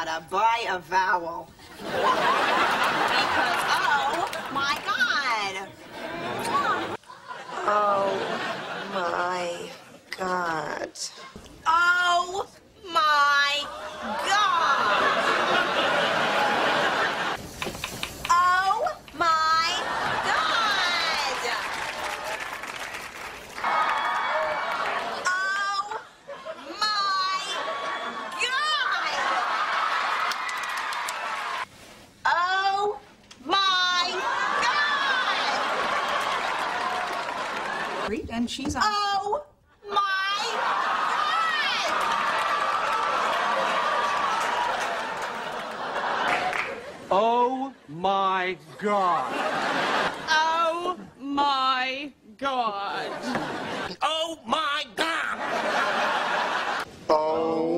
gotta buy a vowel. Because, oh my God. Oh my God. Oh my God. Oh my God. Oh my God. Oh my God. And she's on. Oh my God. Oh my God. Oh my God. Oh my God. Oh